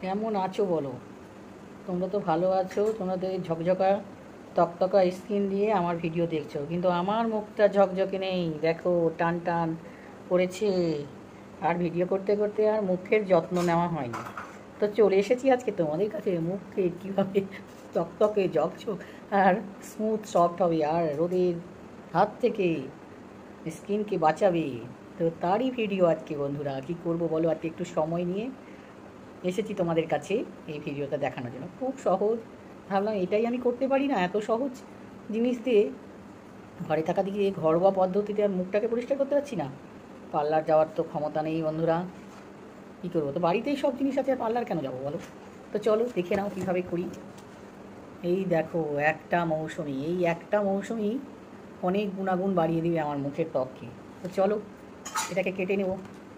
কেমন আছো বলো? তোমরা তো ভালো আছো, তোমরা তো এই ঝকঝকা তকতকা স্কিন দিয়ে আমার ভিডিও দেখছো, কিন্তু আমার মুখটা ঝকঝকে নেই। দেখো, টান টান করেছে। আর ভিডিও করতে করতে আর মুখের যত্ন নেওয়া হয়নি। তো চলে এসেছি আজকে তোমাদের কাছে মুখকে কীভাবে তকতকে ঝকঝক আর স্মুথ সফট হবে আর রোদের হাত থেকে স্কিনকে বাঁচাবে। তো তারই ভিডিও আজকে বন্ধুরা। কী করবো বলো, আজকে একটু সময় নিয়ে এসেছি তোমাদের কাছে এই ভিডিওটা দেখানোর জন্য। খুব সহজ, ভাবলাম এটাই আমি করতে পারি না। এত সহজ জিনিস দিয়ে ঘরে থাকা দিকে ঘরোয়া পদ্ধতিতে আর মুখটাকে পরিষ্কার করতে পারছি না। পার্লার যাওয়ার তো ক্ষমতা নেই বন্ধুরা, কী করবো? তো বাড়িতেই সব জিনিস আছে, আর পার্লার কেন যাবো বলো? তো চলো দেখে নাও কীভাবে করি। এই দেখো, এই একটা মৌসুমি অনেক গুণাগুণ বাড়িয়ে দিবে আমার মুখের ত্বককে। তো চলো এটাকে কেটে নেব।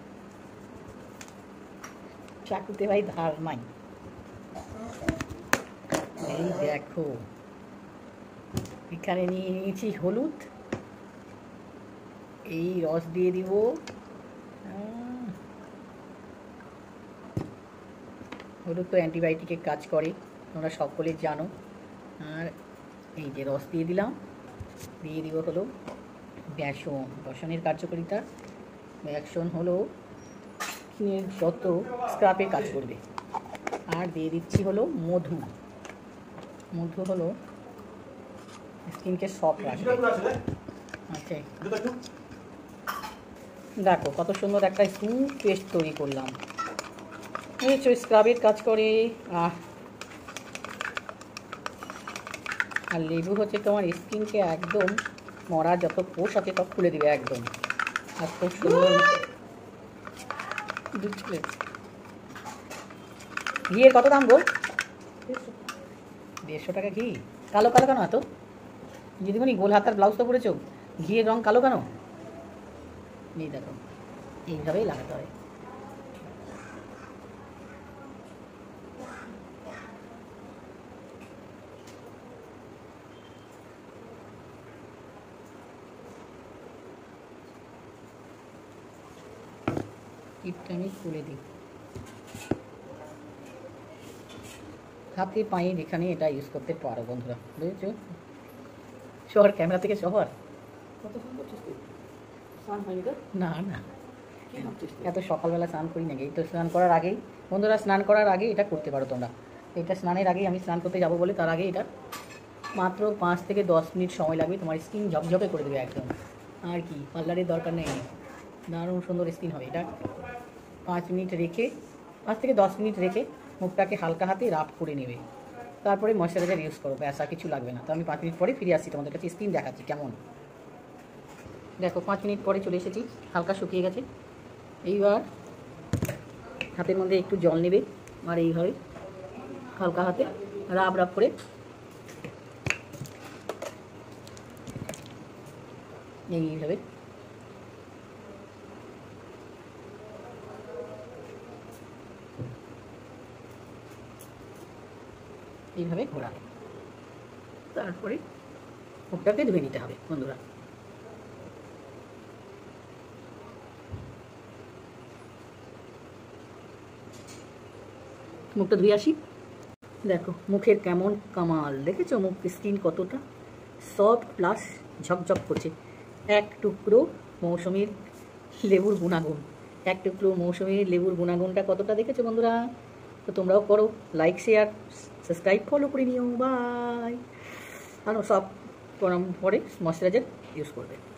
চাকুতে ভাই ধার নাই। এই দেখো, এখানে নিয়ে নিয়েছি হলুদ। এই রস দিয়ে দিব। হলুদ তো অ্যান্টিবায়োটিকের কাজ করে, তোমরা সকলে জানো। আর এই যে রস দিয়ে দিলাম, দিয়ে দিব হলো বেসন। বেসনের কার্যকারিতা, বেসন হলো স্কিনের যত স্ক্রাবের কাজ করবে। আর দিয়ে দিচ্ছি হলো মধু। মধু হলো স্কিনকে সফট রাখবে। আচ্ছা, দেখো কত সুন্দর একটা স্মুথ পেস্ট তৈরি করলাম। বুঝেছো, স্ক্রাবের কাজ করে। আর লেবু হচ্ছে তোমার স্কিনকে একদম মরা যত কোষ আছে সব খুলে দিবে একদম। আর খুব সুন্দর ঘিয়ের কত দাম গো? 150 টাকা ঘি? কালো কালো কেন এত? দিদিমণি গোল হাতার ব্লাউজ তো পরেছো, ঘিয়ের রং কালো কেন? এই দেখো, এইভাবেই লাগাতে হয়। টিপটা আমি খুলে দিই। হাতে পায়ে যেখানে এটা ইউজ করতে পারো বন্ধুরা, বুঝেছো? শহর ক্যামেরা থেকে শহর না না, এত সকালবেলা স্নান করি নাকি? এই তো স্নান করার আগেই বন্ধুরা, স্নান করার আগে এটা করতে পারো তোমরা। এটা স্নানের আগেই, আমি স্নান করতে যাবো বলে তার আগে এটা মাত্র 5 থেকে 10 মিনিট সময় লাগবে, তোমার স্কিন ঝকঝকে করে দেবে একদম। আর কি পার্লারের দরকার নেই, দারুণ সুন্দর স্কিন হবে এটা। 5 মিনিট রেখে, 5 থেকে 10 মিনিট রেখে মুখটাকে হালকা হাতে রাব করে নেবে। তারপরে ময়শ্চারাইজার ইউজ করো, ব্যাস আর কিছু লাগবে না। তো আমি 5 মিনিট পরে ফিরে আসছি তোমাদের কাছে, স্কিন দেখাচ্ছি কেমন। দেখো 5 মিনিট পরে চলে এসেছি, হালকা শুকিয়ে গেছে। এইবার হাতের মধ্যে একটু জল নেবে আর এইভাবে হালকা হাতে রাব রাব করে এইভাবে এইভাবে ঘোরাবে। তারপরে মুখটাকে ধুয়ে নিতে হবে বন্ধুরা। মুখটা ধুয়ে আসি। দেখো মুখের কেমন কামাল, দেখেছো? মুখ স্কিন কতটা সফট প্লাস ঝকঝক করছে। এক টুকরো মৌসুমীর লেবুর গুণাগুণ, এক টুকরো মৌসুমীর লেবুর গুণাগুণটা কতটা দেখেছো বন্ধুরা? তো তোমরাও করো, লাইক শেয়ার সাবস্ক্রাইব ফলো করে নিও। বাই। আর সব গরম পরে ময়শ্চারাইজার ইউজ করবে।